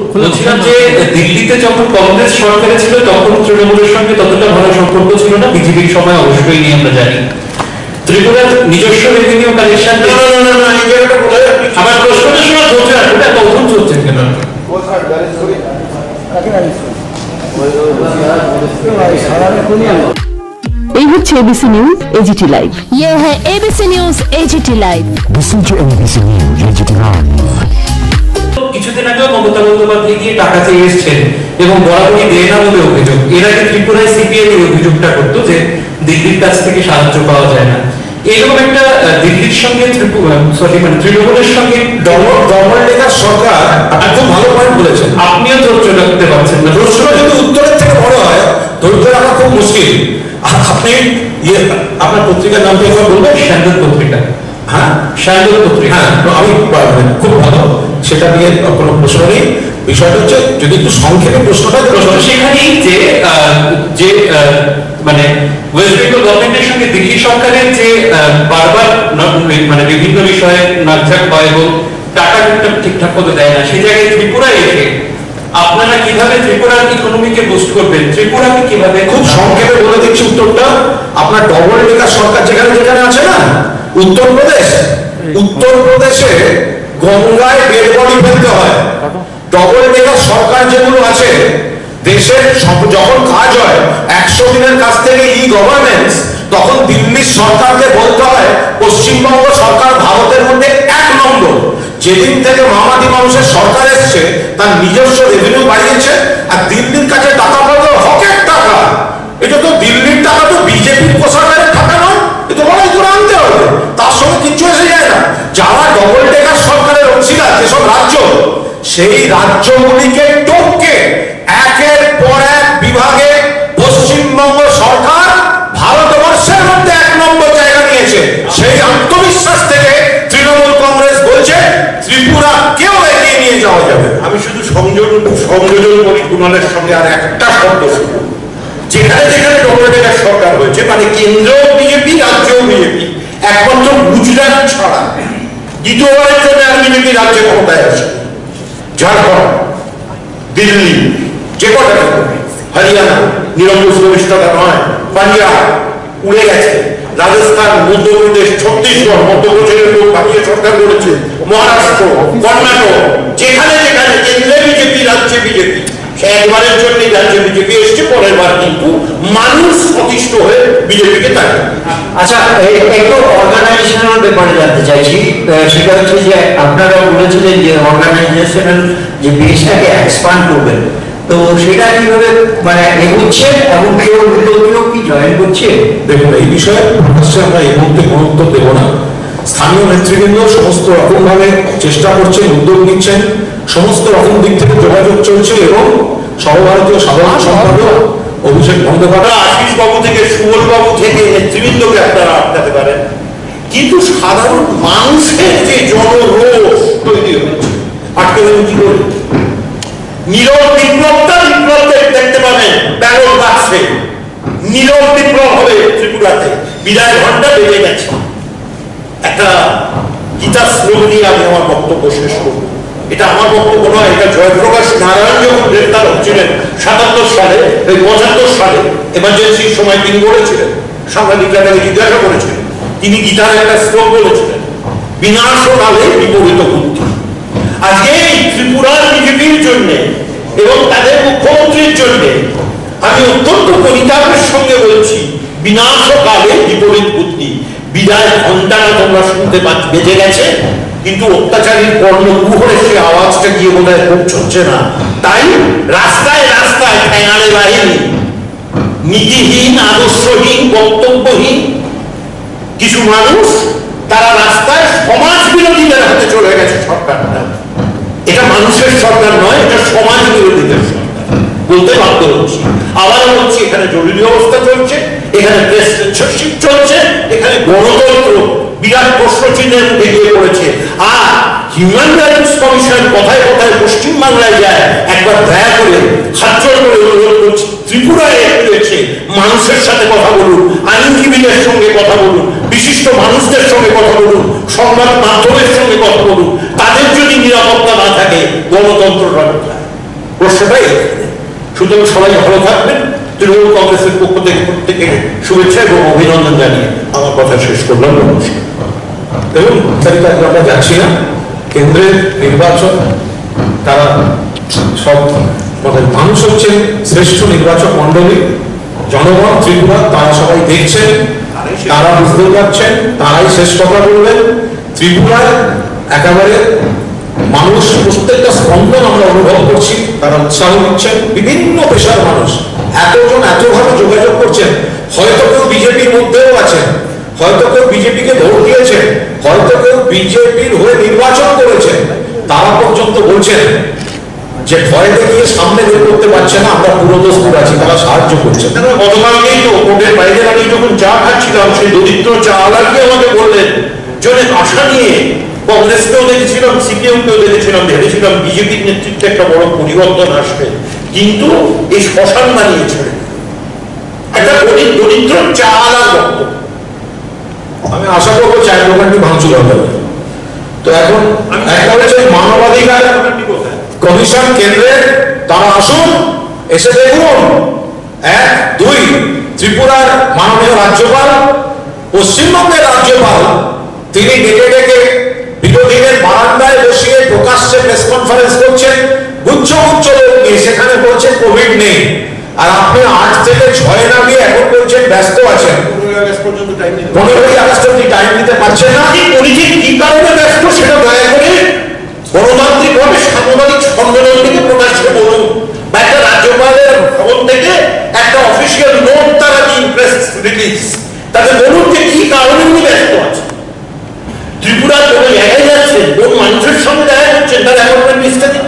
বলছিলাম যে দিল্লিতে যখন কংগ্রেস সরকারে ছিল তখন তৃণমূলের সঙ্গে ততটা ভালো সম্পর্ক ছিল না, বিজেপির সময় অবশ্যই নিয়ে আমরা জানি। ত্রিপুরার নিজস্ব রেভিনিউ কালেকশন আমার প্রশ্নটা শোনা চলছে না, ওটা কখন চলছে কেন? এই হচ্ছে এবিসি নিউজ এজিটি লাইভ। ये है ABC news AGT live. Listen to ABC News AGT Live। কিছুদিন আগেও মমতা বন্দ্যোপাধ্যায় গিয়ে টাকা চেয়ে এসেছেন এবং বরাবরই দেয় না বলে অভিযোগ। এর আগে ত্রিপুরায় সিপিএম এই অভিযোগটা করতো যে দিল্লির কাছ থেকে সাহায্য পাওয়া যায় না। এরকম একটা দিল্লির সঙ্গে তৃণমূলের সঙ্গে ডবল সরকার, আপনি খুব ভালো পয়েন্ট বলেছেন। আপনিও ধৈর্য রাখতে পারছেন না। প্রশ্ন যদি উত্তরের থেকে বড় হয় ধৈর্য রাখা খুব মুশকিল। আপনি আপনার পত্রিকার নামটা একবার বলবেন? স্যান্ডেল পত্রিকা। হ্যাঁ, স্যান্ডেল পত্রিকা। হ্যাঁ, আমি খুব ভালো, সেটা নিয়ে কোনো প্রশ্ন নেই। বিষয়টা হচ্ছে যদি একটু সংক্ষেপে প্রশ্নটা সেখানেই যে মানে ওয়েস্ট বেঙ্গল গভর্নমেন্টের সঙ্গে দিল্লি সরকারের যে বারবার মানে বিভিন্ন বিষয়ে নাকঝাক হয় এবং টাকা ঠিকঠাক মতো দেয় না, সেই জায়গায় ত্রিপুরায় এসে আপনারা কিভাবে ত্রিপুরার ইকোনমিকে বুস্ট করবেন, ত্রিপুরাকে কিভাবে? খুব সংক্ষেপে বলে দিচ্ছি উত্তরটা। আপনার ডবল ডেকার সরকার যেখানে যেখানে আছে না, উত্তরপ্রদেশে গঙ্গায় ডেড বডি ফেলতে হয়। ডবল ডেকার সরকার যেগুলো আছে দেশের যখন কাজ হয় 100 দিনের কাছ থেকে গভর্নেন্স, তখন দিল্লির সরকারকে বলতে হয় পশ্চিমবঙ্গ সরকার ভারতের মধ্যে 1 নম্বর। যেদিন থেকে মামাটি মানুষের সরকার এসছে তার নিজস্ব রেভিনিউ বাড়িয়েছে, আর দিল্লির কাছে টাকা পাওয়া হকের টাকা। এটা তো দিল্লির টাকা, তো বিজেপির সরকারের টাকা নয়, এটা বড় করে আনতে হবে, তার সঙ্গে কিচ্ছু এসে যায় না। যারা ডবল ডেকার সরকারের অংশীদার যেসব রাজ্য, সেই রাজ্যগুলিকে টপকে একের পর এক বিভাগে পশ্চিমবঙ্গ সরকার ভারতবর্ষের মধ্যে 1 নম্বর জায়গা নিয়েছে। সেই আত্মবিশ্বাস থেকে তৃণমূল কংগ্রেস বলছে ত্রিপুরা কেউ এগিয়ে নিয়ে যাওয়া যাবে। আমি শুধু সংযোজন করি কুণালের সঙ্গে আর একটা শব্দ শুধু, যেখানে যেখানে ডবল ডেকার সরকার হয়েছে, মানে কেন্দ্রও বিজেপি রাজ্যও বিজেপি, একমাত্র গুজরাট ছাড়া দ্বিতীয়বারের জন্য আর বিজেপি রাজ্যে ক্ষমতায় আসে। ঝাড়খণ্ড, দিল্লি, যে কটা হরিয়ানা নিরঙ্কুশ ভূমিষ্ঠতা নয়, পাঞ্জাব উড়ে গেছে, রাজস্থান, মধ্যপ্রদেশ, ছত্তিশগড়, মধ্যপ্রদেশের লোক ভাবিয়ে সরকার করেছে, মহারাষ্ট্র, কর্ণাটক, যেখানে যেখানে কেন্দ্রে বিজেপি রাজ্যে বিজেপি, একবারের জন্য রাজ্যে বিজেপি এসছে, পরের বার কিন্তু মানুষ সতিষ্ঠ হয়ে বিজেপিকে তাকে। আচ্ছা, একটু অর্গানাইজেশনাল ব্যাপারে জানতে চাইছি। সেটা হচ্ছে যে আপনারা বলেছিলেন যে অর্গানাইজেশনাল যে বেসটাকে এক্সপান্ড করবেন, তো সেটা কিভাবে মানে এগোচ্ছে এবং কেউ কি জয়েন করছে? দেখুন, এই বিষয়ে আমরা এই মুহূর্তে গুরুত্ব দেব না। স্থানীয় নেতৃবৃন্দ সমস্ত রকম ভাবে চেষ্টা করছেন, উদ্যোগ নিচ্ছেন, সমস্ত রকম দিক থেকে যোগাযোগ চলছে এবং সর্বভারতীয় সাধারণ সম্পাদক অভিষেক বন্দ্যোপাধ্যায়, আশিস বাবু থেকে সুবল বাবু থেকে নেতৃবৃন্দকে আপনারা আটকাতে পারেন, কিন্তু সাধারণ মানুষের যে জনরোষ তৈরি হচ্ছে আটকে দেবেন কি করে? নীরব বিপ্লবটা দেখতে পাবেন ব্যালট বাক্সে, নীরব বিপ্লব হবে ত্রিপুরাতে। বিদায় ঘন্টা বেজে গেছে। একটা গীতা শ্লোক নিয়ে আমি আমার বক্তব্য শেষ করব। এটা আমার বক্তব্য নয়, এটা জয়প্রকাশ নারায়ণ যখন গ্রেফতার হচ্ছিলেন 77 সালে, 75 সালে এমার্জেন্সির সময় তিনি বলেছিলেন, সাংবাদিকরা তাকে জিজ্ঞাসা করেছিলেন, তিনি গীতার একটা শ্লোক বলেছিলেন, বিনাশকালে বিপরীত বুদ্ধি। আজকে এই ত্রিপুরার বিজেপির জন্য এবং তাদের মুখ্যমন্ত্রীর জন্য আমি অত্যন্ত পরিতাপের সঙ্গে বলছি, বিনাশকালে বিপরীত বুদ্ধি। বিদায় ঘন্টাটা তোমরা শুনতে বেজে গেছে, কিন্তু অত্যাচারীর কর্ণকুহরে সে আওয়াজটা গিয়ে বোধহয় পৌঁছচ্ছে না। তাই রাস্তায় রাস্তায় ঠেঙাড়ে বাহিনী, নীতিহীন, আদর্শহীন, বক্তব্যহীন কিছু মানুষ, তারা রাস্তায় সমাজ বিরোধীদের হাতে চলে গেছে সরকারটা। এটা মানুষের সরকার নয়, এটা সমাজ বিরোধীদের সরকার বলতে বাধ্য হচ্ছি। আবার বলছি, এখানে জরুরি অবস্থা চলছে, এখানে প্রেস সেন্সরশিপ চলছে, এখানে গণতন্ত্র বিরাট প্রশ্ন চিহ্নের মুখে গিয়ে পড়েছে। আর হিউম্যান রাইটস কমিশন কথায় কথায় পশ্চিমবাংলায় যায়, একবার দয়া করে হাত জোড় করে অনুরোধ করছি, ত্রিপুরায় রয়েছে মানুষের সাথে কথা বলুন, আইনজীবীদের সঙ্গে কথা বলুন, বিশিষ্ট মানুষদের সঙ্গে কথা বলুন, সংবাদ মাধ্যমের সঙ্গে কথা বলুন। তাদের যদি নিরাপত্তা না থাকে গণতন্ত্রটা কোথায়? সমস্যাটাই। সুতরাং সবাই ভালো থাকবেন। তৃণমূল কংগ্রেসের পক্ষ থেকে প্রত্যেকে শুভেচ্ছা এবং অভিনন্দন জানিয়ে আমার কথা শেষ করলাম। নমস্কার। এবং তারিখ আমরা যাচ্ছি না, কেন্দ্রের নির্বাচন তারা সব মানে মানুষ হচ্ছেন শ্রেষ্ঠ নির্বাচক মন্ডলী, জনগণ ত্রিপুরা তারা সবাই দেখছেন, তারা বুঝতে পারছেন, তারাই শেষ কথা বলবেন। ত্রিপুরায় একেবারে মানুষ প্রত্যেকটা স্পন্দন আমরা অনুভব করছি, তারা উৎসাহ দিচ্ছেন। বিভিন্ন পেশার মানুষ এতজন এতভাবে যোগাযোগ করছেন। হয়তো কেউ বিজেপির মধ্যেও আছেন, হয়তো কেউ বিজেপিকে ভোট দিয়েছেন, হয়তো কেউ বিজেপির হয়ে নির্বাচন করেছেন। তারা পর্যন্ত বলছেন যে ভয় দেখিয়ে সামনে বের করতে পারছে না, আমরা পুরোদস্তুর আছি, তারা সাহায্য করছে। গতকালকেই তো কোর্টের বাইরে আমি যখন চা খাচ্ছিলাম, সেই দরিদ্র চা আলাদা আমাকে বললেন যে অনেক আশা নিয়ে কংগ্রেসকেও দেখেছিলাম, সিপিএমকেও দেখেছিলাম, ভেবেছিলাম বিজেপির নেতৃত্বে একটা বড় পরিবর্তন আসবে, কিন্তু এই শ্মশান বানিয়েছে একটা দরিদ্র চা আলাদা বক্তব্য। আমি আশা করবো চায়ের দোকানটি ভাঙচুর হবে। তো এখন মানবাধিকার কমিশন কেন্দ্রের তারা আসুন, এসে দেখুন। 1, 2 ত্রিপুরার মাননীয় রাজ্যপাল, পশ্চিমবঙ্গের রাজ্যপাল, তিনি ডেকে ডেকে বিরোধীদের বারান্দায় বসিয়ে প্রকাশ্যে প্রেস কনফারেন্স করছেন, গুচ্ছ গুচ্ছ লোক নিয়ে, সেখানে বলছেন কোভিড নেই। আর আপনি 8 থেকে 6 না গিয়ে এখন বলছেন ব্যস্ত আছেন। 15ই আগস্ট অব্দি টাইম দিতে পারছেন না। উনি যে কি কারণে ব্যস্ত সেটা দয়া করে গণতান্ত্রিক ভাবে সাংবাদিক সম্মেলন থেকে প্রকাশ্যে বলুন, বা একটা রাজ্যপালের ভবন থেকে একটা অফিসিয়াল নোট তারা দিন, প্রেস রিলিজ, তাদের বলুন যে কি কারণে উনি ব্যস্ত আছে। ত্রিপুরার কোন জায়গায় যাচ্ছেন, কোন মানুষের সঙ্গে দেখা করছেন, তার অ্যাপয়েন্টমেন্ট লিস্টে দিন।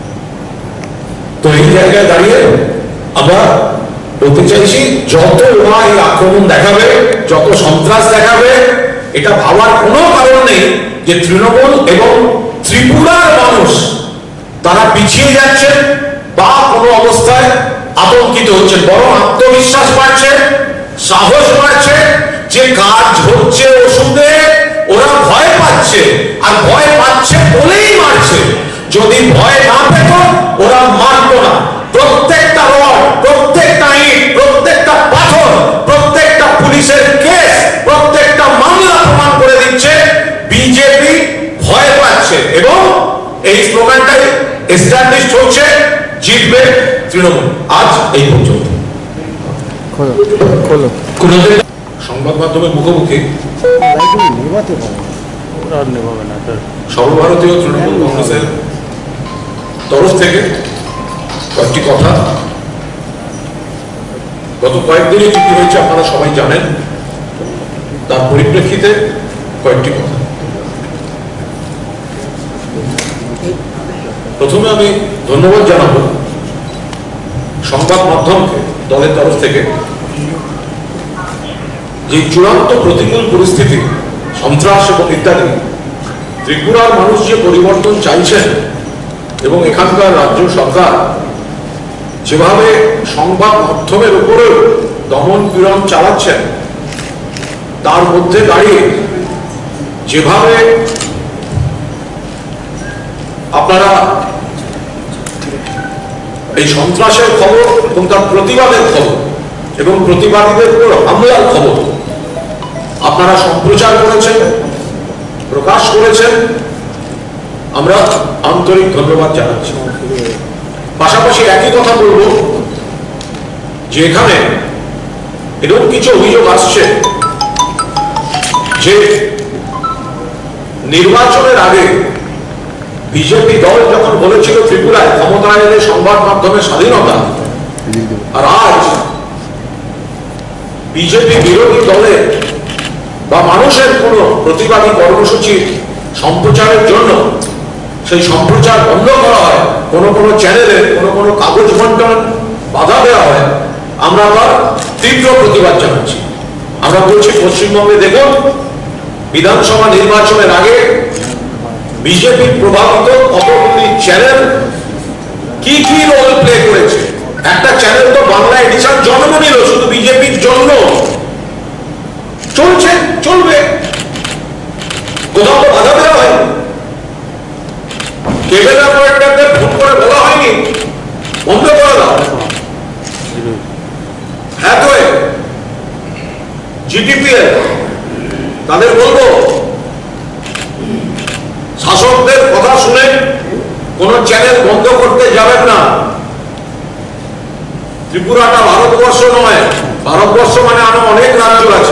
তো এই জায়গায় দাঁড়িয়ে আমরা বলতে চাইছি, যত ওরা এই আক্রমণ দেখাবে, যত সন্ত্রাস দেখাবে, এটা ভাবার কোনো কারণ নেই যে তৃণমূল এবং ত্রিপুরার মানুষ তারা পিছিয়ে যাচ্ছে বা কোনো অবস্থায় আতঙ্কিত হচ্ছে, বরং আত্মবিশ্বাস বাড়ছে, সাহস বাড়ছে, যে কাজ হচ্ছে ওষুধে ওরা ভয় পাচ্ছে, আর ভয় পাচ্ছে বলেই মারছে। যদি ভয় না পেত ওরা মারত না। প্রত্যেকটা রড, প্রত্যেকটা ইট, প্রত্যেকটা পাথর, প্রত্যেকটা পুলিশের কেস, প্রত্যেকটা মামলা প্রমাণ করে দিচ্ছে বিজেপি ভয় পাচ্ছে, এবং এই স্লোগানটাই এস্টাবলিশ হচ্ছে, জিতবে তৃণমূল। আজ এই পর্যন্ত। সংবাদ মাধ্যমের মুখোমুখি সর্বভারতীয় তৃণমূল কংগ্রেসের তরফ থেকে কয়েকটি কথা। গত কয়েকদিনে কি হয়েছে আপনারা সবাই জানেন, তার পরিপ্রেক্ষিতে কয়েকটি কথা। প্রথমে আমি ধন্যবাদ জানাবো সংবাদ মাধ্যমকে দলের তরফ থেকে, যে চূড়ান্ত প্রতিকূল পরিস্থিতি, সন্ত্রাস এবং ইত্যাদি, ত্রিপুরার মানুষ যে পরিবর্তন চাইছেন এবং এখানকার রাজ্য সরকার যেভাবে সংবাদ মাধ্যমের উপরেও দমন পীড়ন চালাচ্ছেন, তার মধ্যে দাঁড়িয়ে যেভাবে আপনারা এই সন্ত্রাসের খবর এবং তার প্রতিবাদের খবর এবং প্রতিবাদীদের উপর হামলার খবর আপনারা সম্প্রচার করেছেন, প্রকাশ করেছেন, আমরা আন্তরিক ধন্যবাদ জানাচ্ছি। পাশাপাশি একই কথা বলব যে এখানে এরকম কিছু অভিযোগ আসছে যে নির্বাচনের আগে বিজেপি দল যখন বলেছিল ত্রিপুরায় ক্ষমতায় এলে সংবাদ মাধ্যমের স্বাধীনতা, আর আজ বিজেপি বিরোধী দলের বা মানুষের কোনো প্রতিবাদী কর্মসূচি সম্প্রচারের জন্য সেই সম্প্রচার বন্ধ করা হয়, কোনো কোনো চ্যানেলে কোনো কোনো কাগজ বন্টন বাধা দেওয়া হয়, আমরা তার তীব্র প্রতিবাদ জানাচ্ছি। আমরা বলছি, পশ্চিমবঙ্গে দেখুন, বিধানসভা নির্বাচনের আগে বিজেপি প্রভাবিত কতগুলি চ্যানেল কি কি রোল প্লে করেছে। একটা চ্যানেল তো বাংলা এডিশন জন্ম নিল শুধু বিজেপির জন্য, চলছে, চলবে, কোথাও তো বাধা দেওয়া হয়নি। কেবল অপারেটরদের ফোন করে বলা হয়নি বন্ধ করে দাও। হ্যাঁ তো জিটিপিএল তাদের বলবো শাসকদের কথা শুনে কোন চ্যানেল বন্ধ করতে যাবেন না। ত্রিপুরাটা ভারতবর্ষ নয়, ভারতবর্ষ মানে আরো অনেক রাজ্য আছে।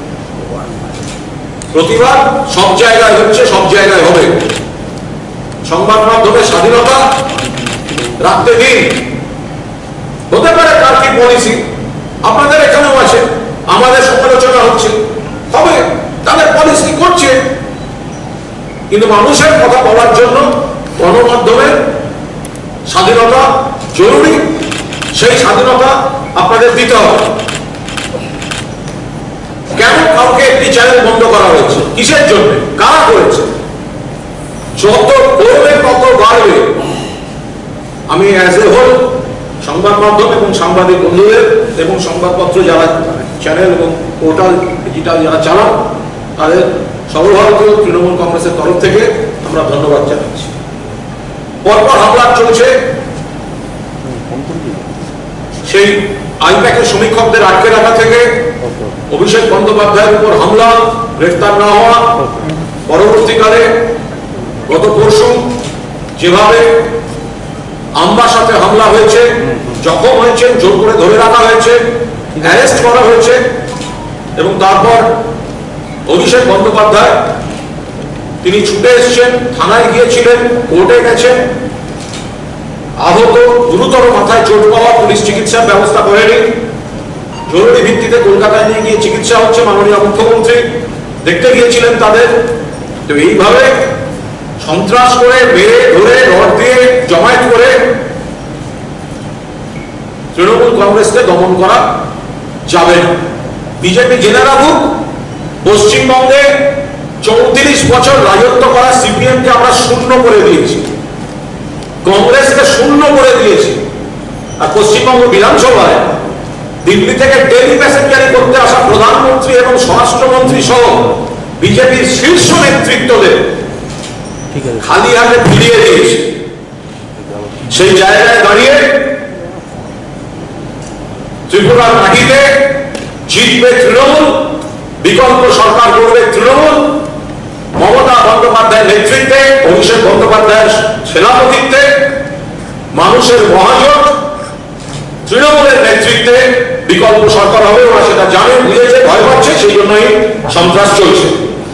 প্রতিবাদ সব জায়গায় হচ্ছে, সব জায়গায় হবে। সংবাদ মাধ্যমের স্বাধীনতা রাখতে দিন। হতে পারে কার কি পলিসি আপনাদের এখানেও আছে, আমাদের সমালোচনা হচ্ছে, তবে তাদের পলিসি করছে, কিন্তু মানুষের কথা বলার জন্য গণমাধ্যমের স্বাধীনতা জরুরি। সেই স্বাধীনতা আপনাদের দিতে হবে। কেন কাউকে একটি চ্যানেল বন্ধ করা হয়েছে? কিসের জন্য? কারা করেছে? যত করবে তত বাড়বে। আমি অ্যাজ এ হোল সংবাদ মাধ্যম এবং সাংবাদিক বন্ধুদের এবং সংবাদপত্র যারা চ্যানেল এবং পোর্টাল ডিজিটাল যারা চালান তাদের সর্বভারতীয় তৃণমূল কংগ্রেসের তরফ থেকে আমরা ধন্যবাদ জানাচ্ছি। পরপর হামলা চলছে। সেই আইপ্যাকের সমীক্ষকদের আটকে রাখা থেকে অভিষেক বন্দ্যোপাধ্যায়ের উপর হামলা, গ্রেফতার না হওয়া, পরবর্তীকালে গত পরশু যেভাবে আমবাসাতে হামলা হয়েছে, জখম হয়েছে, জোর করে ধরে রাখা হয়েছে, অ্যারেস্ট করা হয়েছে, এবং তারপর অভিষেক বন্দ্যোপাধ্যায় তিনি ছুটে এসেছেন, থানায় গিয়েছিলেন, কোর্টে গেছেন, আহত, গুরুতর মাথায় চোট পাওয়া, পুলিশ চিকিৎসার ব্যবস্থা করেনি, জরুরি ভিত্তিতে কলকাতায় নিয়ে গিয়ে চিকিৎসা হচ্ছে। মাননীয় মুখ্যমন্ত্রী দেখতে গিয়েছিলেন তাদের। তো এইভাবে সন্ত্রাস করে, মেরে ধরে, রড দিয়ে জমায়েত করে তৃণমূল কংগ্রেসকে দমন করা যাবে না। বিজেপি জেনে রাখুক, পশ্চিমবঙ্গে 34 বছর রাজত্ব করা সিপিএমকে আমরা শূন্য করে দিয়েছি, কংগ্রেসকে শূন্য করে দিয়েছি। আর পশ্চিমবঙ্গ বিধানসভায় দিল্লি থেকে ডেলি প্যাসেঞ্জারি করতে আসা প্রধানমন্ত্রী এবং স্বরাষ্ট্রমন্ত্রী সহ বিজেপির শীর্ষ নেতৃত্বদের খালি হাতে ফিরিয়ে দিয়েছে। সেই জায়গায় দাঁড়িয়ে ত্রিপুরার মাটিতে জিতবে তৃণমূল, বিকল্প সরকার করবে তৃণমূল। মমতা বন্দ্যোপাধ্যায়ের নেতৃত্বে, অভিষেক বন্দ্যোপাধ্যায়ের সেনাপতিত্বে মানুষের মহাজোট তৃণমূলের নেতৃত্বে বিকল্প সরকার হবে। ওরা সেটা জানে, বুঝেছে, ভয় পাচ্ছে, সেই জন্যই সন্ত্রাস চলছে।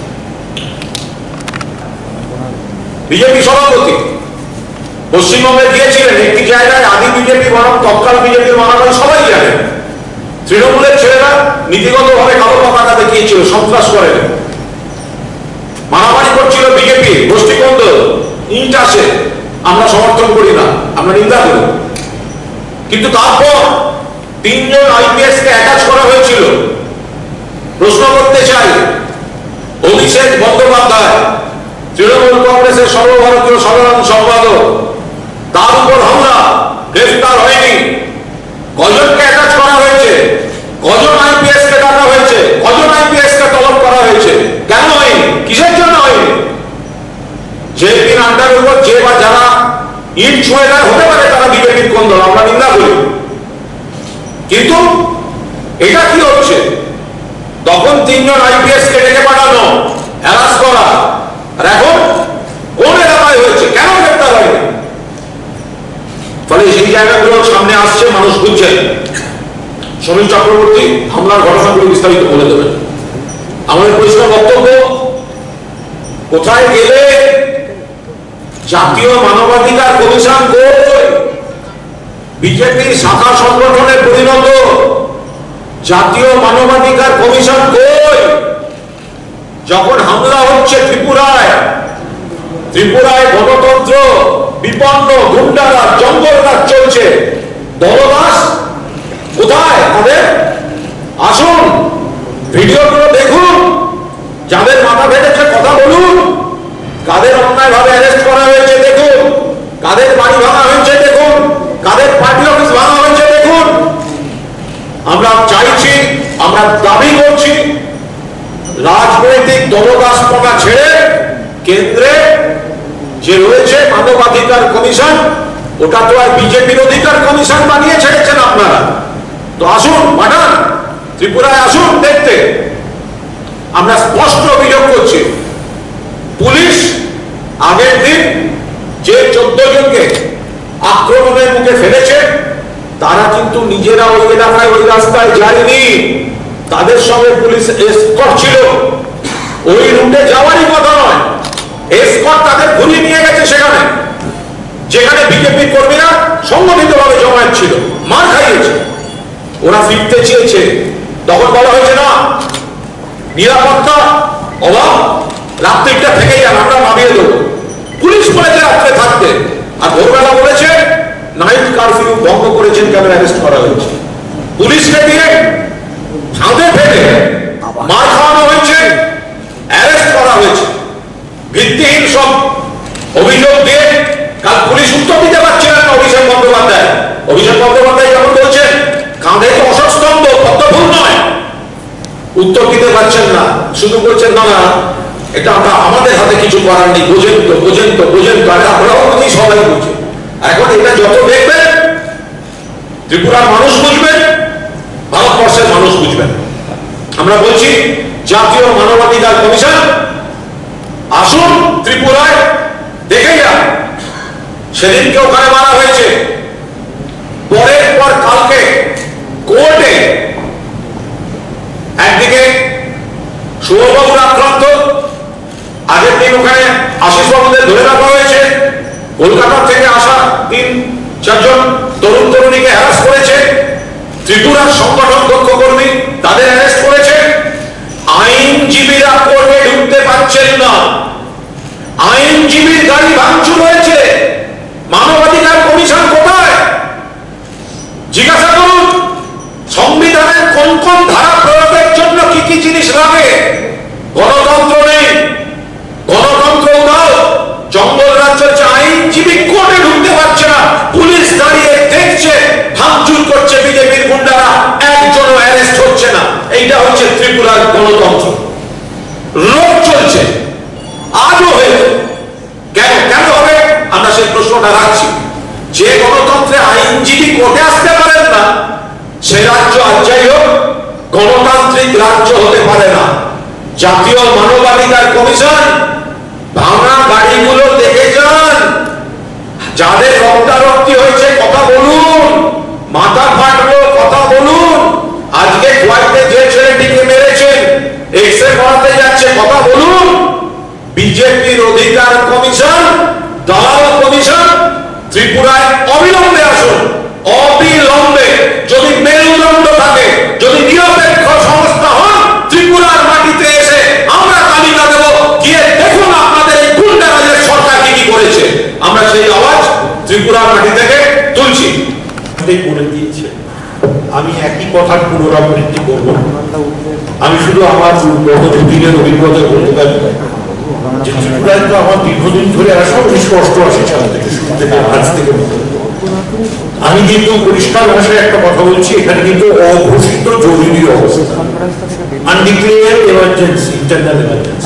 বিজেপি সভাপতি পশ্চিমবঙ্গে গিয়েছিলেন, একটি জায়গায় আদি বিজেপি বনাম তৎকাল বিজেপির মারামারি সবাই জানেন। তৃণমূলের ছেলেরা নীতিগতভাবে কালো পতাকা দেখিয়েছিল, সন্ত্রাস করেন, মারামারি করছিল বিজেপি, গোষ্ঠীদ্বন্দ্ব, ইট আসে। আমরা সমর্থন করি না, আমরা নিন্দা করি। কিন্তু তারপর 3 জন আইপিএস কে অ্যাটাচ করা হয়েছিল। প্রশ্ন করতে চাই, অভিষেক বন্দ্যোপাধ্যায় তৃণমূল কংগ্রেসের সর্বভারতীয় সাধারণ সম্পাদক, তার উপর হামলা, গ্রেফতার হয়নি। কজনকে অ্যাটাচ করা হয়েছে? কজন আইপিএস কে ডাকা হয়েছে? কজন আইপিএস কে তলব করা হয়েছে? কেন হয়নি? কিসের জন্য হয়নি? জেপি নাড্ডার উপর যে বা যারা ইট ছুঁয়ে দেয়, হতে পারে তারা বিজেপির কোন দল, আমরা নিন্দা করি। কিন্তু এটা কি হচ্ছে? তখন 3 জন আইপিএস কে ডেকে পাঠানো, হ্যারাস করা, আর এখন কোন এলাকায় হয়েছে, কেন গ্রেফতার হয়নি? ফলে সেই জায়গাগুলো সামনে আসছে, মানুষ বুঝছেন। সমীর চক্রবর্তী হামলার ঘটনাগুলো বিস্তারিত বলে দেবেন। আমাদের পরিষ্কার বক্তব্য, কোথায় গেলে জাতীয় মানবাধিকার কমিশন কই? বিজেপির শাখা সংগঠনে পরিণত জাতীয় মানবাধিকার কমিশন কই? যখন হামলা হচ্ছে ত্রিপুরায়, ত্রিপুরায় গণতন্ত্র বিপন্ন, গুন্ডারাজ, জঙ্গলরাজ চলছে, দলদাস কোথায় তাদের? আসুন, ভিডিওগুলো দেখুন, যাদের মাথা ফেটেছে কথা বলুন, কাদের অন্যায় ভাবে অ্যারেস্ট করা হয়েছে দেখুন, কাদের বাড়ি ভাঙা হয়েছে দেখুন, কাদের পার্টি অফিস ভাঙা হয়েছে দেখুন। আমরা চাইছি, আমরা দাবি করছি, রাজনৈতিক দলদাসপনা ছেড়ে কেন্দ্রে যে রয়েছে মানবাধিকার কমিশন, ওটা তো আর বিজেপির অধিকার কমিশন বানিয়ে ছেড়েছেন আপনারা। তো আসুন পাঠান, ত্রিপুরায় আসুন দেখতে। আমরা স্পষ্ট অভিযোগ করছি, পুলিশ আগের দিন যে 14 জনকে আক্রমণের মুখে ফেলেছে তারা কিন্তু নিজেরা ওই এলাকায় ওই রাস্তায় যায়নি, তাদের সঙ্গে পুলিশ এসকর্ট ছিল। ওই রুটে যাওয়ারই কথা নয়, এসকর্ট তাদের ঘুরিয়ে নিয়ে গেছে সেখানে, যেখানে বিজেপি কর্মীরা সংগঠিতভাবে জমায়েত ছিল, মার খাইয়েছে। ওরা ফিরতে চেয়েছে, তখন বলা হয়েছে না নিরাপত্তা অভাব, রাত্রিটা থেকে যান, আমরা নামিয়ে দেবো। পুলিশ বলেছে রাত্রে থাকতে, আর ভোরবেলা বলেছে নাইট কারফিউ ভঙ্গ করেছেন কেন অ্যারেস্ট করা হয়েছে। পুলিশকে দিয়ে ফাঁদে ফেলে মার খাওয়ানো হয়েছে, অ্যারেস্ট করা হয়েছে। ভিত্তিহীন সব অভিযোগ দিয়ে কাল পুলিশ উত্তর দিতে পারছিলেন না অভিষেক বন্দ্যোপাধ্যায়। অভিষেক বন্দ্যোপাধ্যায় যেমন বলছেন কাঁধে তো অসস্তম্ভ, পদ্মফুল নয়, উত্তর দিতে পারছেন না, শুধু বলছেন না না এটা আমরা আমাদের হাতে কিছু করার নেই, বোঝেন তো বোঝেন তো বোঝেন তো। আরে আমরাও বুঝি, সবাই বুঝে। এখন এটা যত দেখবেন ত্রিপুরার মানুষ বুঝবেন, ভারতবর্ষের মানুষ বুঝবেন। আমরা বলছি জাতীয় মানবাধিকার কমিশন আসুন ত্রিপুরায়, দেখে যান। সেদিনকে ওখানে মারা হয়েছে, পরের পর কালকে কোর্টে একদিকে শুভবাবুর আক্রান্ত, আগের দিন ওখানে আশিস বাবুদের ধরে রাখা হয়েছে, কলকাতা থেকে আসা 3-4 জন তরুণ তরুণীকে হ্যারাস করেছে, ত্রিপুরার সংগঠন দক্ষ কর্মী তাদের অ্যারেস্ট করেছে। আইনজীবীরা কোর্টে ঢুকতে পারছেন না, আইনজীবীর গাড়ি ভাঙচুর হয়েছে। মানবাধিকার কমিশন কোথায়? জিজ্ঞাসা করুন সংবিধানের কোন কোন ধারা প্রয়োগের জন্য কি কি জিনিস লাগে। গণতন্ত্র নেই, গণতন্ত্র উদাও, জঙ্গল রাজ চলছে, আইনজীবী কোর্টে ঢুকতে পারছে না, পুলিশ দাঁড়িয়ে দেখছে, ভাঙচুর করছে বিজেপির গুন্ডারা, একজনও অ্যারেস্ট হচ্ছে না। এইটা হচ্ছে ত্রিপুরার গণতন্ত্র। রোগ চলছে, আজও হয়েছে। কেন কেন হবে আমরা সেই প্রশ্নটা রাখছি। যে গণতন্ত্রে আইনজীবী কোর্টে আসতে পারেন না, সে রাজ্য আর যাই হোক গণতান্ত্রিক রাজ্য হতে পারে না। জাতীয় মানবাধিকার কমিশন ভাঙা গাড়িগুলো দেখে যান, যাদের রক্তারক্তি হয়েছে কথা বলুন, মাথা ফাটলো কথা বলুন, আজকে কোয়াইতে যে ছেলেটিকে মেরেছেন এক্সরে করাতে যাচ্ছে কথা বলুন। বিজেপির অধিকার কমিশন, দালাল কমিশন ত্রিপুরায় অবিলম্বে আসুন, অবিলম্বে। যদি মেরুদণ্ড থাকে, যদি নিরপেক্ষ সংস্থা হন, ত্রিপুরার মাটিতে এসে আমরা তালিকা দেব, গিয়ে দেখুন আপনাদের এই গুন্ডারাজের সরকার কি করেছে। আমরা সেই আওয়াজ ত্রিপুরার মাটি থেকে তুলছি। করে দিয়েছে, আমি একই কথার পুনরাবৃত্তি করব। আমি শুধু আমার গত দুদিনের অভিজ্ঞতা বলতে পারি যে ত্রিপুরায় তো আমার দীর্ঘদিন ধরে আসা 1988 সাল থেকে, শুরু থেকে আজ থেকে। আমি কিন্তু পরিষ্কার ভাষায় একটা কথা বলছি, এখানে কিন্তু অঘোষিত জরুরি অবস্থা, আনডিক্লেয়ার এমার্জেন্সি, ইন্টারনাল এমার্জেন্সি,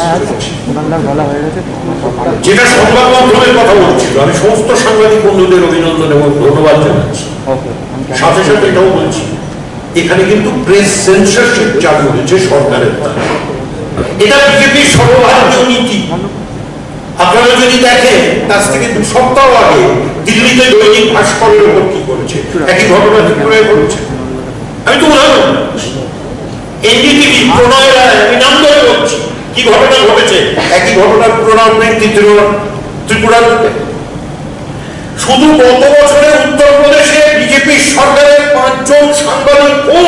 যেটা সংবাদ মাধ্যমের কথা বলছিল। আমি সমস্ত সাংবাদিক বন্ধুদের অভিনন্দন এবং ধন্যবাদ জানাচ্ছি। সাথে সাথে এটাও বলছি এখানে কিন্তু প্রেস সেন্সরশিপ চালু হয়েছে সরকারের দ্বারা। এটা বিজেপির সর্বভারতীয় নীতি। আপনারা যদি দেখেন তার থেকে 2 সপ্তাহ আগে দিল্লিতে দৈনিক ভাস্করের উপর কি করেছে, একই ঘটনা ত্রিপুরায় ঘটেছে। আমি তো উদাহরণ এনডিটিভি প্রণয় রায়, আমি নাম ধরে বলছি, কি ঘটনা ঘটেছে, একই ঘটনার পুনরাবৃত্তি ত্রিপুরার। শুধু গত বছরে উত্তরপ্রদেশে বিজেপি সরকারের 5 জন সাংবাদিক খুন,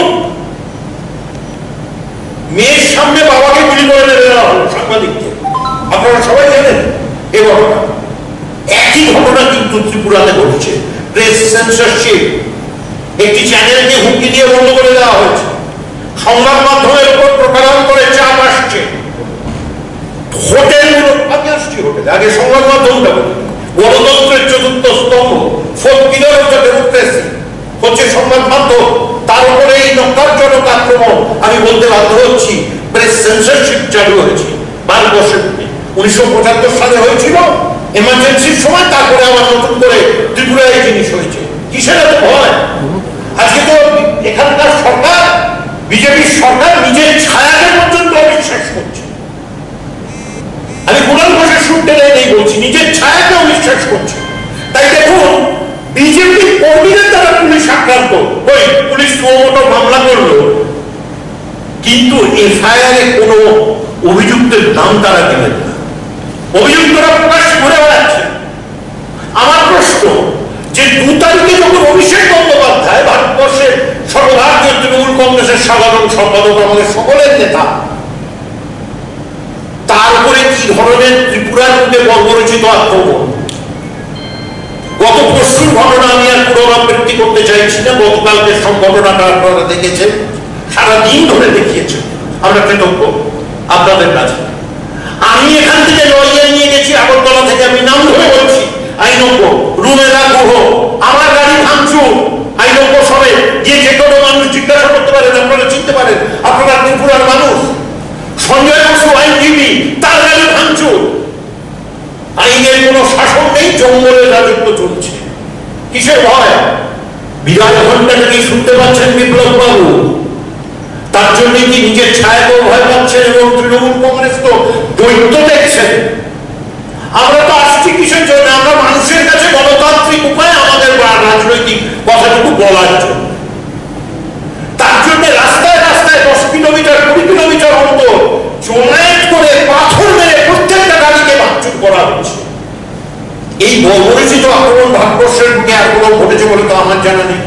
মেয়ের সামনে বাবাকে গুলি করে দেওয়া হলো সাংবাদিককে। আপনারা সবাই জানেন এই ঘটনা। একই ঘটনা কিন্তু ত্রিপুরাতে ঘটছে। প্রেস সেন্সরশিপ, একটি চ্যানেলকে হুমকি দিয়ে বন্ধ করে দেওয়া হয়েছে, সংবাদ মাধ্যমের উপর প্রকারণ করে চাপ আসছে, হোটেলগুলো আগে আসছে, হোটেল আগে সংবাদ মাধ্যমটা গণতন্ত্রের 4র্থ স্তম্ভ, 4th pillar of the democracy হচ্ছে সংবাদ মাধ্যম, তার উপরে এই নকারজনক আক্রমণ। আমি বলতে বাধ্য হচ্ছি প্রেস সেন্সরশিপ চালু হয়েছে ভারতবর্ষে। 1975 সালে হয়েছিল, এমার্জেন্সির সময়, তারপরে আবার নতুন করে ত্রিপুরায় এই জিনিস হয়েছে। কিসের এত ভয়? আজকে তো এখানকার সরকার, বিজেপির সরকার নিজের ছায়াকে পর্যন্ত অবিশ্বাস করছে। আমি কুণাল ঘোষের শুনতে নেই বলছি, নিজের ছায়াকে অবিশ্বাস করছে। তাই দেখুন, বিজেপির কর্মীদের দ্বারা পুলিশ আক্রান্ত, ওই পুলিশ সুমোটো মামলা করলো, কিন্তু এফআইআর এ কোনো অভিযুক্তের নাম তারা দিলেন না। অভিযুক্তরা প্রকাশ করে বেড়াচ্ছে। আমার প্রশ্ন, যে 2 তারিখে যখন অভিষেক বন্দ্যোপাধ্যায়, ভারতবর্ষের সর্বভারতীয় তৃণমূল কংগ্রেসের সাধারণ সম্পাদক, আমাদের সকলের নেতা, তার উপরে কি ধরনের ত্রিপুরার মধ্যে বর্বরচিত আক্রমণ। গত পরশুর ঘটনা আমি আর পুনরাবৃত্তি করতে চাইছি না, গতকালকের সব ঘটনাটা আপনারা দেখেছেন, সারাদিন ধরে দেখিয়েছেন। আমরা কৃতজ্ঞ আপনাদের কাছে। আমি এখান থেকে লরিয়ে নিয়ে গেছি আগরতলা থেকে, আমি নাম ধরে বলছি, আইনজ্ঞ রুমেলা গুহ, আমার গাড়ি ভাঙচুর, আইনজ্ঞ সবে গিয়ে যে কোনো মানুষ জিজ্ঞাসা করতে পারেন, আপনারা চিনতে পারেন, আপনারা ত্রিপুরার মানুষ। সঞ্জয় বসু আইনজীবী, তার গাড়ি ভাঙচুর। আইনের কোনো শাসন নেই, জঙ্গলের রাজত্ব চলছে। কিসের ভয়? বিরাট ঘন্টাটা কি শুনতে পাচ্ছেন বিপ্লব বাবু? তার জন্য কি নিজের ছায়াকেও ভয় পাচ্ছেন এবং তৃণমূল কংগ্রেস তো দৈত্য দেখছেন? আমরা তো আসছি কিসের জন্য? আমরা মানুষের কাছে গণতান্ত্রিক উপায়ে আমাদের রাজনৈতিক কথাটুকু বলার জন্য। তার জন্য রাস্তায় রাস্তায় 10 কিলোমিটার 20 কিলোমিটার অন্তর জমায়েত করে পাথর মেরে প্রত্যেকটা গাড়িকে ভাঙচুর করা হচ্ছে। এই বর্বরচিত আক্রমণ ভারতবর্ষের বুকে আর কোথাও ঘটেছে বলে তো আমার জানা নেই।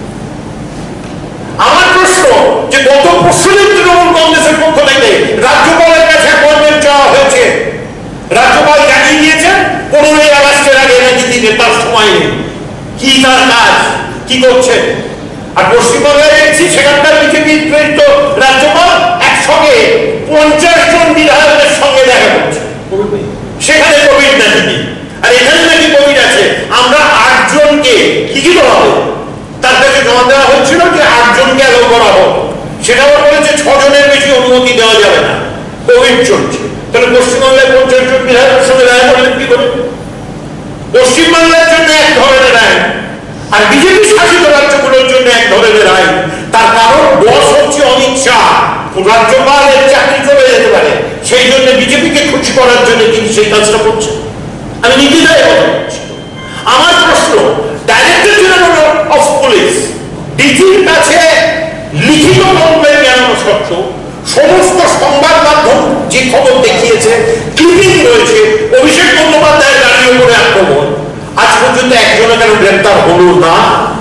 আমার প্রশ্ন, যে গত পরশুদিন তৃণমূল কংগ্রেসের পক্ষ থেকে রাজ্যপালের কাছে অ্যাপয়েন্টমেন্ট চাওয়া হয়েছে, রাজ্যপাল জানিয়ে দিয়েছেন 15ই আগস্টের আগে নাকি দিতে তার সময় নেই। কি তার কাজ, কি করছেন? আর পশ্চিমবঙ্গে দেখছি সেখানকার বিজেপি প্রেরিত রাজ্যপাল একসঙ্গে 50 জন বিধায়কের সঙ্গে দেখা করছে। সেখানে কোভিড নাকি, আর এখানে নাকি কোভিড আছে। আমরা 8 জনকে লিখিত হবে তার কাছে জমা দেওয়া হচ্ছিল যে 8 জনকে অ্যালাউ করা হোক। সেটাও বলেছে 6 জনের বেশি অনুমতি দেওয়া যাবে না, কোভিড চলছে। তাহলে পশ্চিমবাংলায় 50 জন বিধায়কের সঙ্গে দেখা করলেন কি করে? পশ্চিমবাংলার জন্য এক ধরনের আইন, আর বিজেপি শাসিত রাজ্যগুলোর জন্য এক ধরনের আইন। তার কারণ বস হচ্ছে অমিত শাহ, রাজ্যপালের চাকরি চলে যেতে পারে, সেই জন্য বিজেপিকে খুশি করার জন্য তিনি সেই কাজটা করছেন। আমি নিজেরাই বলছি। আমার প্রশ্ন, ডাইরেক্টর জেনারেল অফ পুলিশ ডিজির কাছে লিখিত কমপ্লেন জানানো সত্ত্বেও সমস্ত সংবাদ মাধ্যম যে খবর দেখিয়েছে, ক্লিপিং রয়েছে, অভিষেক বন্দ্যোপাধ্যায়ের গাড়ির উপরে আক্রমণ, আজ পর্যন্ত একজনের কেন গ্রেপ্তার হলো না?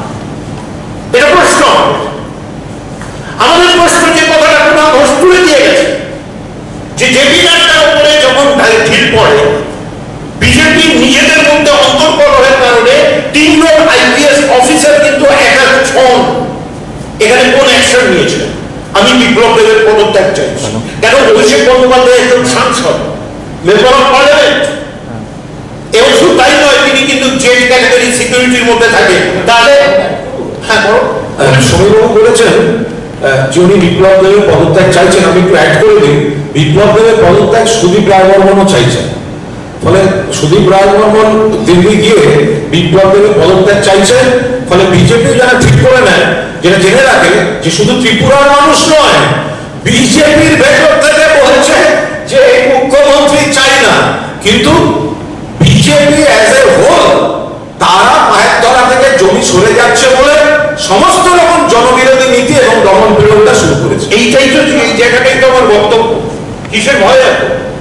এটা প্রশ্ন। আমাদের প্রশ্ন, যে কথাটা কুণাল ঘোষ তুলে দিয়ে গেছে, যে জেপি নাড্ডার উপরে যখন ঢিল পড়ে, বিজেপি নিজেদের মধ্যে অন্তর্কলহের কারণে 3 জন আইপিএস অফিসার কিন্তু একাক্ষণ এখানে কোন অ্যাকশন নিয়েছিলেন। আমি বিপ্লব দেবের পদত্যাগ চাইছি। কেন? অভিষেক বন্দ্যোপাধ্যায় একজন সাংসদ, মেম্বার অফ পার্লামেন্ট, এবং শুধু তাই নয়, তিনি কিন্তু জেড ক্যাটাগরি সিকিউরিটির মধ্যে থাকে। তাহলে হ্যাঁ, সমীরবাবু বলেছেন যে উনি বিপ্লব দেবের পদত্যাগ চাইছেন। আমি একটু অ্যাড করে দিই, বিপ্লব দেবের পদত্যাগ সুদীপ রায়বর্মনও চাইছেন। ফলে সুদীপ রায়বর্মন দিল্লি গিয়ে বিপ্লব দেবের পদত্যাগ চাইছেন। ফলে বিজেপি যারা ঠিক করে নেয়, যেটা জেনে রাখে যে শুধু ত্রিপুরার মানুষ নয়, বিজেপির ভেতর থেকে বলছে যে মুখ্যমন্ত্রী চাই না, কিন্তু বিজেপি অ্যাজ এ হোল তারা পায়ের তলা থেকে জমি সরে যাচ্ছে বলে সমস্ত রকম জনবিরোধী নীতি এবং দমন পীড়নটা শুরু করেছে। এইটাই তো, এই জায়গাটাই তো আমার বক্তব্য। কিসের ভয় এত?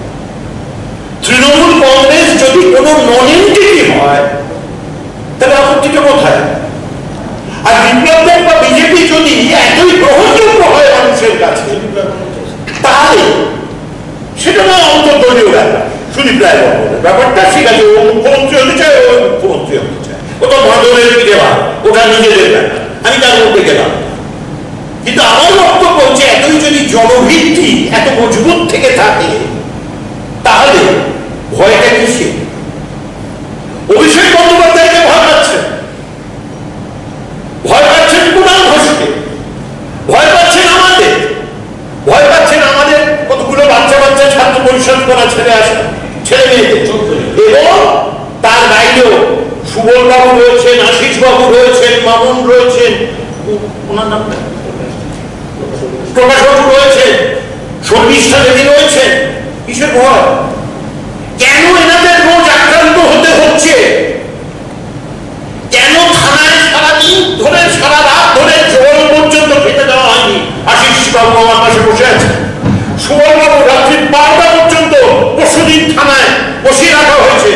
তৃণমূল কংগ্রেস যদি কোনো নন এন্টিটি হয়, তাহলে আপত্তিটা কোথায়? আর বিপ্লব দেব বা বিজেপি যদি এতই গ্রহণযোগ্য হয় মানুষের কাছে, তাহলে সেটা না অন্তর্দলীয় ব্যাপার। সুদীপ রায়বর্মনের ব্যাপারটা ঠিক আছে, ও মুখ্যমন্ত্রী হতে চায়, ও মুখ্যমন্ত্রী হতে চায়, ও তো ভাদরের দিকে বা ওটা নিজেদের ব্যাপার, আমি তার মধ্যে গেলাম। কিন্তু আমার বক্তব্য হচ্ছে, এতই যদি জনভিত্তি এত মজবুত থেকে থাকে, তাহলে ভয়টা কিসে? অভিষেক বন্দ্যোপাধ্যায়কে ভয় পাচ্ছেন, ভয় পাচ্ছেন কুণাল ঘোষকে, ভয় পাচ্ছেন আমাদের, ভয় পাচ্ছেন আমাদের কতগুলো বাচ্চা বাচ্চা ছাত্র পরিষদ করা ছেলে আসে, ছেলে মেয়েদের, এবং ওনার নামটা প্রকাশবাবু রয়েছে, শর্মিষ্ঠা দেবী রয়েছে, কিসের ভয়? কেন এনাদের রোজ আক্রান্ত হতে হচ্ছে? কেন থানায় সারাদিন ধরে সারা রাত ধরে জল পর্যন্ত খেতে দেওয়া হয়নি? আশিস বাবু আমার পাশে বসে আছে, সুবলবাবু রাত্রি 12টা পর্যন্ত পরশুদিন থানায় বসিয়ে রাখা হয়েছে।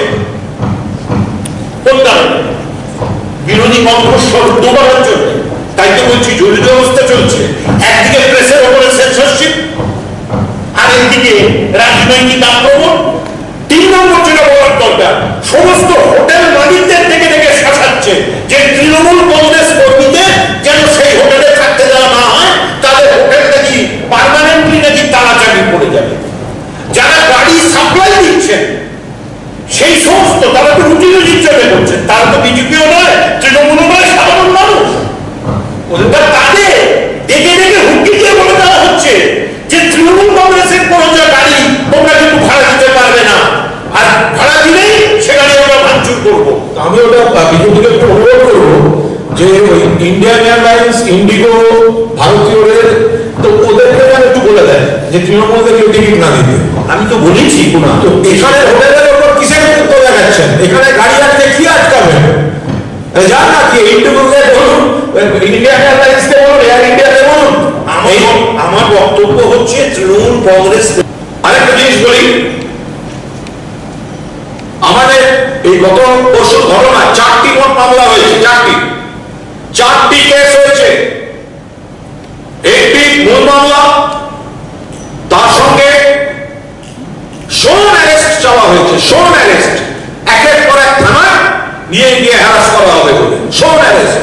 কোন কারণে? বিরোধী কণ্ঠস্বর দোবানোর জন্য। তাই তো বলছি জরুরি অবস্থা চলছে। একদিকে প্রেসের ওপরে সেন্সরশিপ, আর একদিকে রাজনৈতিক আক্রমণ। 3 নম্বর যেটা বলার দরকার, সমস্ত হোটেল মালিকদের থেকে থেকে শাসাচ্ছে যে তৃণমূল কংগ্রেস কর্মীদের যেন সেই হোটেলে থাকতে দেওয়া না হয়, তাদের হোটেল নাকি পার্মানেন্টলি নাকি তালাচাবি পড়ে যাবে। যারা গাড়ি সাপ্লাই দিচ্ছেন সেই সমস্ত, তারা তো রুটি রুজির জন্য করছেন, তারা তো বিজেপিও নয়, তৃণমূলও নয়, সাধারণ মানুষ। তাদের দেখে দেখে হুমকি দিয়ে বলে দেওয়া হচ্ছে যে তৃণমূল কংগ্রেসের কোনো গাড়ি তোমরা কিন্তু ভাড়া দিতে পারবে না, আর ভাড়া দিলেই সে গাড়ি আমরা ভাঙচুর করবো। আমি ওটা বিজেপিকে একটু অনুরোধ করবো যে ওই ইন্ডিয়ান এয়ারলাইন্স, ইন্ডিগো, ভারতীয়দের তো ওদেরকে যেন একটু বলে দেয় যে তৃণমূলকে কেউ টিকিট না দিতে। আমি তো বলেছি না, তো এখানে হোটেলের ওপর কিসের গুরুত্ব দেখাচ্ছেন? এখানে গাড়ি আসলে কি আটকাবেন? যান না কি ইন্ডিগোকে বলুন, ইন্ডিয়ান এয়ারলাইন্সকে বলুন, এয়ার ইন্ডিয়াকে বলুন। আমার বক্তব্য হচ্ছে তৃণমূল কংগ্রেস। আরেকটা জিনিস বলি, আমাদের এই গত পরশু ঘটনা 4টি মোট মামলা হয়েছে, 4টি কেস হয়েছে। একটি মূল মামলা, তার সঙ্গে শোন অ্যারেস্ট চাওয়া হয়েছে। শোন অ্যারেস্ট, একের পর এক থানায় নিয়ে গিয়ে হ্যারাস করা হবে বলে শোন অ্যারেস্ট।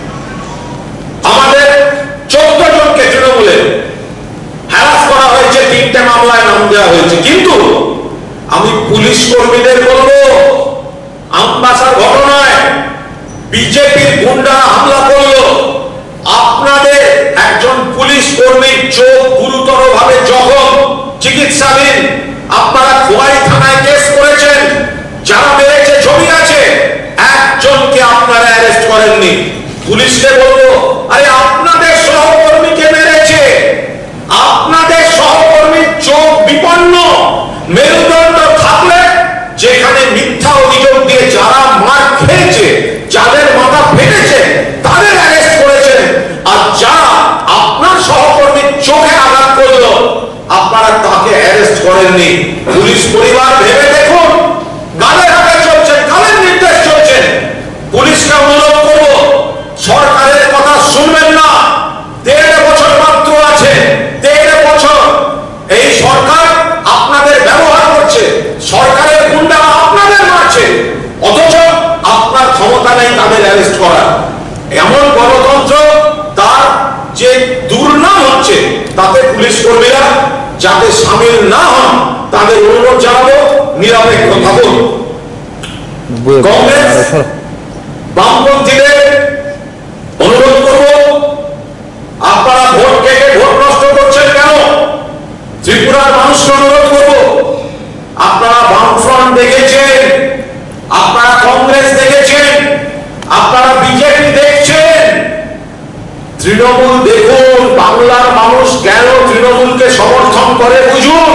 আমাদের 14 জনকে তৃণমূলে হ্যারাস করা হয়েছে, 3টে মামলায় নাম দেওয়া হয়েছে। কিন্তু আমি পুলিশ কর্মীদের বলবো, আমবাসার ঘটনায় বিজেপির গুন্ডা হামলা করলো, আপনাদের একজন পুলিশ কর্মীর চোখ গুরুতর ভাবে জখম, চিকিৎসাধীন। আপনারা খোয়াই থানায় কেস করেছেন, যারা মেরেছে ছবি আছে, একজনকে আপনারা অ্যারেস্ট করেননি। পুলিশকে বলবো, আরে আপনাদের সহকর্মীকে মেরেছে, আপনাদের সহকর্মীর চোখ বিপন্ন, মেরুদণ্ড থাকলে যেখানে মিথ্যা অভিযোগ দিয়ে যারা মার খেয়েছে, যাদের মাথা ফেটেছে, তাদের অ্যারেস্ট করেছেন। আর যারা আপনার সহকর্মীর চোখে আঘাত করলো, আপনারা তাকে অ্যারেস্ট করেননি। পুলিশ পরিবার ভেবে দেখুন, গালের হাতে চলছেন, গালের নির্দেশ চলছেন। পুলিশকে অনুরোধ করবো, সরকারের কথা শুনবেন না। 1.5 বছর মাত্র আছে, 1.5 বছর। এই সরকার আপনাদের ব্যবহার করছে, সরকারের গুন্ডারা আপনাদের মারছে, অথচ আপনার ক্ষমতা নেই তাদের অ্যারেস্ট করার। এমন গণতন্ত্র, তার যে দুর্নাম হচ্ছে, তাতে পুলিশ কর্মীরা যাতে সামিল না হন তাদের অনুরোধ জানাবো, নিরপেক্ষ থাকুন। কংগ্রেস বামপন্থীদের অনুরোধ করব, আপনারা ভোট কেটে ভোট নষ্ট করছেন কেন? ত্রিপুরার মানুষকে অনুরোধ করব, আপনারা বামফ্রন্ট দেখেছেন, আপনারা কংগ্রেস দেখেছেন, আপনারা বিজেপি দেখছেন, তৃণমূল দেখুন। বাংলার মানুষ কেন তৃণমূলকে সমর্থন করে বুঝুন।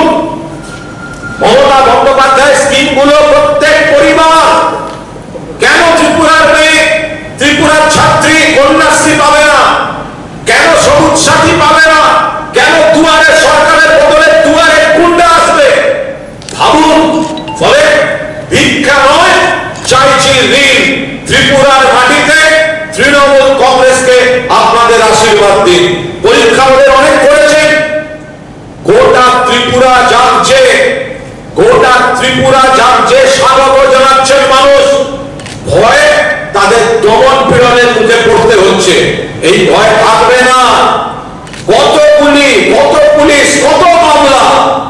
মমতা বন্দ্যোপাধ্যায় স্কিমগুলো প্রত্যেক পরিবার, কেন ত্রিপুরার মেয়ে, ত্রিপুরার ছাত্রী কন্যাশ্রী পাবে না? কেন সবুজ সাথী পাবে না? কেন দুয়ারে সরকারের বদলে দুয়ারে গুন্ডা আসবে? ভাবুন। ফলে ভিক্ষা নয়, চাইছি ঋণ। ত্রিপুরার মাটিতে তৃণমূল কংগ্রেসকে আপনাদের আশীর্বাদ দিন। পরীক্ষা ওদের অনেক করেছেন, গোটা ত্রিপুরা জানছে, গোটা ত্রিপুরা জানছে, স্বাগত জানাচ্ছেন মানুষ। ভয়ে তাদের দমন পীড়নের মুখে পড়তে হচ্ছে, এই ভয় থাকবে না। কত পুলিশ, কত মামলা।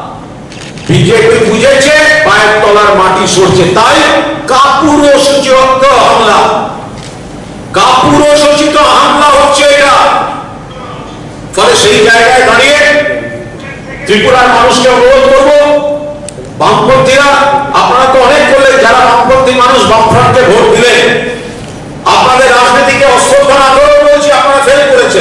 বিজেপি বুঝেছে পায়ের তলার মাটি সরছে, তাই কাপুরুষোচিত হামলা, কাপুরুষোচিত হামলা হচ্ছে এটা। ফলে সেই জায়গায় দাঁড়িয়ে ত্রিপুরার মানুষকে অনুরোধ করব, বামপন্থীরা আপনারা তো অনেক করলেন, যারা বামপন্থী মানুষ বামফ্রন্টকে ভোট দিলেন, আপনাদের রাজনীতিকে অশ্রদ্ধা না করেও বলছি আপনারা ফেল করেছেন।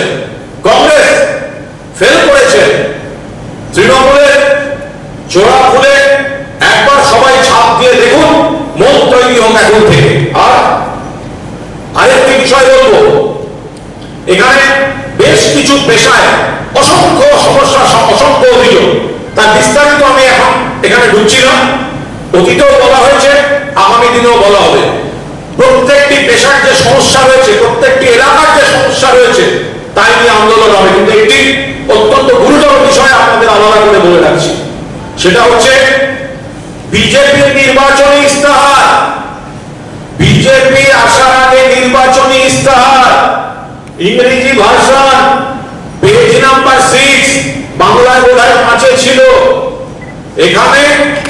এখানে বেশ কিছু পেশায় অসংখ্য সমস্যা, অসংখ্য অভিযোগ। তার বিস্তারিত আমি এখন এখানে ঢুকছি না। অতীতেও বলা হয়েছে, আগামী দিনেও বলা হবে। প্রত্যেকটি পেশার যে সমস্যা রয়েছে, প্রত্যেকটি এলাকার যে সমস্যা রয়েছে, তাই নিয়ে আন্দোলন হবে। কিন্তু এটি অত্যন্ত গুরুতর বিষয় আপনাদের আলাদা করে বলে রাখছি। সেটা হচ্ছে বিজেপির নির্বাচনী ইস্তাহার। বিজেপি আসার আগে নির্বাচনী ইস্তাহার, ইংরেজি ভার্সন, পেজ নাম্বার 6, বাংলায় বোধহয় 5 ছিল। এখানে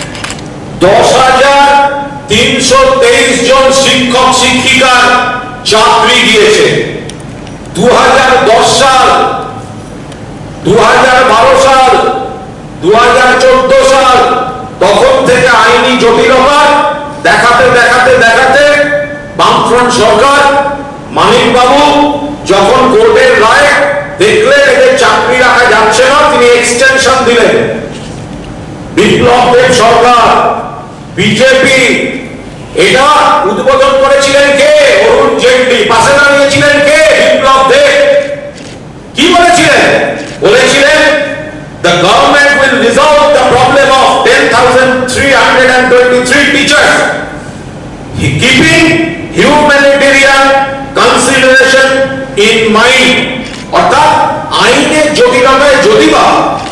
10,323 জন শিক্ষক শিক্ষিকার চাকরি গিয়েছে। 2010 সাল, 2012 সাল, 2014 সাল, তখন থেকে আইনি জটিলতা দেখাতে দেখাতে দেখাতে বামফ্রন্ট সরকার, মানিক বাবু যখন কোর্টের রায় দেখলেন এদের চাকরি রাখা যাচ্ছে না, তিনি এক্সটেনশন দিলেন। বিপ্লব দেব সরকার, বিজেপি, এটা উদ্বোধন করেছিলেন কে? অরুণ জেটলি। পাশে দাঁড়িয়েছিলেন কে? বিপ্লব দেব। কি বলেছিলেন? বলেছিলেন the government will resolve the problem of 10,323 teachers keeping humanitarian consideration in mind. অর্থাৎ আইনের জটিলতায় যদিবা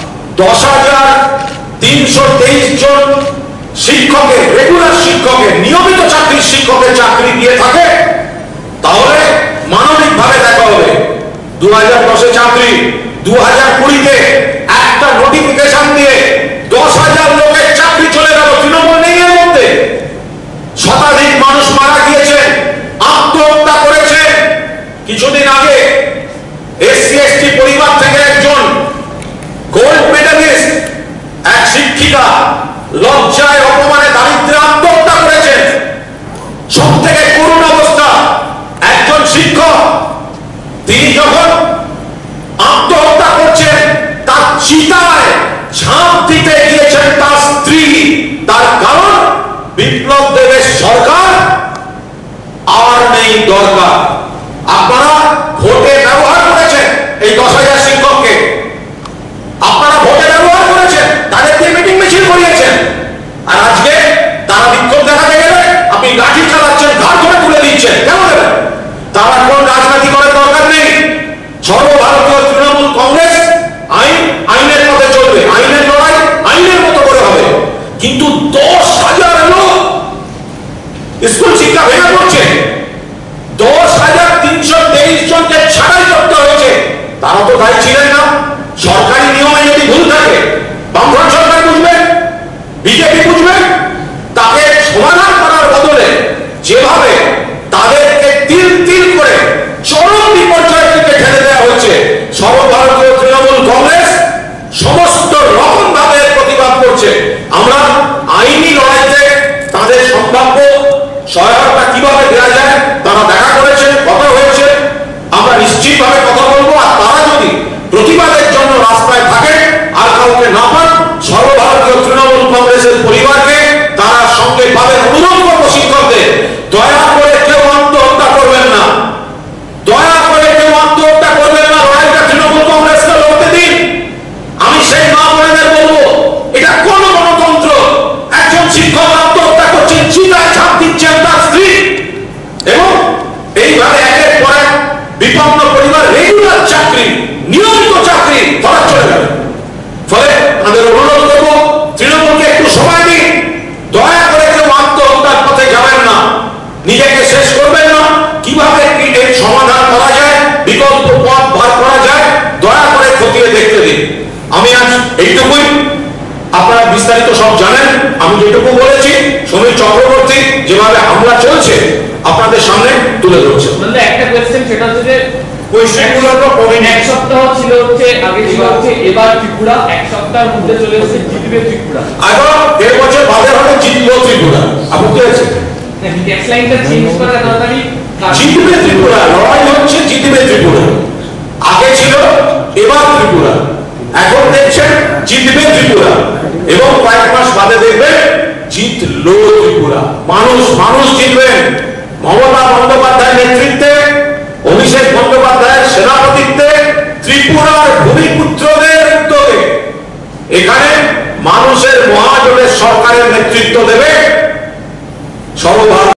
10,323 জন শিক্ষকের, রেগুলার শিক্ষকের, নিয়মিত চাকরির শিক্ষকের চাকরি দিয়ে থাকে, তাহলে মানবিক ভাবে দেখা হবে। 2010 এ চাকরি, 2020-তে একটা নোটিফিকেশন দিয়ে 10,000 লোকের চাকরি চলে গেল। তৃণমূল নেই এর মধ্যে। শতাধিক মানুষ মারা গিয়েছেন, আত্মহত্যা করেছেন। কিছুদিন আগে SC/ST পরিবার থেকে একজন গোল্ড মেডালিস্ট, এক শিক্ষিকা, লজ্জায় অপমানে দারিদ্র্যে আত্মহত্যা করেছেন। সব থেকে করুণ অবস্থা, একজন শিক্ষক তিনি যখন আত্মহত্যা করছেন, তার চিতায় ঝাঁপ দিতে গিয়েছেন তার স্ত্রী। তার কারণ বিপ্লব দেবের সরকার আর নেই দরকার। আপনারা ভোটে ব্যবহার করেছেন এই 10,000 শিক্ষককে, আপনারা ভোটে ব্যবহার করেছেন, তাদের দিয়ে মিটিং মিছিল করিয়েছেন। আর আজকে তারা বিক্ষোভ দেখাতে গেলে আপনি লাঠি চালাচ্ছেন, ঘাট ধরে তুলে দিচ্ছেন। কেন দেবেন? তারা কোন রাজনীতি করার দরকার নেই। সর্বভারতীয় তৃণমূল কংগ্রেস আইনের মধ্যে চলবে, আইনের লড়াই আইনের মতো করে হবে। কিন্তু 10,000 লোক স্কুল শিক্ষা ভেঙে পড়ছে, 10,323 জনকে ছাঁটাই করতে হয়েছে। তারা তো দায়ী ছিলেন না। সরকারি নিয়মে যদি ভুল থাকে, বামফ্রন্ট সরকার বুঝবে, বিজেপি বুঝবে। তাকে সমাধান করার বদলে যেভাবে তাদেরকে তিল তিল করে চরম বিপর্যয়ের দিকে ঠেলে দেওয়া হচ্ছে, সর্বভারতীয় তৃণমূল কংগ্রেস সমস্ত রকম ভাবে প্রতিবাদ করছে। আমরা আইনি লড়াইতে তাদের সম্ভাব্য সহায়তা কিভাবে দেওয়া যায় তারা দেখা করেছে, কথা হয়েছে। আমরা নিশ্চিতভাবে কথা বলবো। আর তারা যদি প্রতিবাদের জন্য রাস্তায় থাকে আর কাউকে না পান, সর্বভারতীয় তৃণমূল কংগ্রেসের পরিবারকে তারা সঙ্গে পাবেন। অনুরোধ করবো শিক্ষকদের, দয়া করে কেউ আত্মহত্যা করবেন না, দয়া করে কেউ আত্মহত্যা করবেন না। লড়াইটা তৃণমূল কংগ্রেসকে লড়তে দিন। আমি সেই মা বোনেদের বলবো, এটা কোন গণতন্ত্র? একজন শিক্ষক আত্মহত্যা করছেন, চিতায় ঝাঁপ দিচ্ছেন তার স্ত্রী, এবং এইভাবে একের পর এক বিপন্ন পরিবার রেগুলার চাকরি, নিয়মিত চাকরি ধরা চলে গেল। ফলে আমাদের অনুরোধ করবো, তৃণমূলকে একটু সময় দিন। দয়া করে কেউ আত্মহত্যার পথে যাবেন না, নিজেকে শেষ করবেন না। কিভাবে এর সমাধান করা যায়, বিকল্প পথ বার করা যায়, দয়া করে খতিয়ে দেখতে দিন। আমি আজ এইটুকুই। আপনারা বিস্তারিত সব জানেন। আমি যেটুকু বলেছি, সমীর চক্রবর্তী যেভাবে হামলা চলছে আপনাদের সামনে তুলে ধরছে। একটা কোয়েশ্চেন, সেটা হচ্ছে যে কোয়েশ্চেনগুলো তো এক সপ্তাহ ছিল হচ্ছে, আগে ছিল হচ্ছে এবার ত্রিপুরা, এক সপ্তাহের মধ্যে চলে এসেছে জিতবে ত্রিপুরা। আবার 1.5 বছর বাদে হবে জিতবো ত্রিপুরা। আপত্তি আছে? টেক্সট লাইনটা চেঞ্জ করা দরকারি। জিতবে ত্রিপুরা, লড়াই হচ্ছে জিতবে ত্রিপুরা। আগে ছিল এবার ত্রিপুরা, এখন দেখছেন জিতবে ত্রিপুরা, এবং কয়েক মাস বাদে দেখবেন জিতলো ত্রিপুরা। মানুষ জিতবেন। মমতা বন্দ্যোপাধ্যায়ের নেতৃত্বে, অভিষেক বন্দ্যোপাধ্যায়ের সেনা পুত্রদের উদ্যোগে এখানে মানুষের মহাজোটের সরকারের নেতৃত্ব দেবে সর্বভারতীয়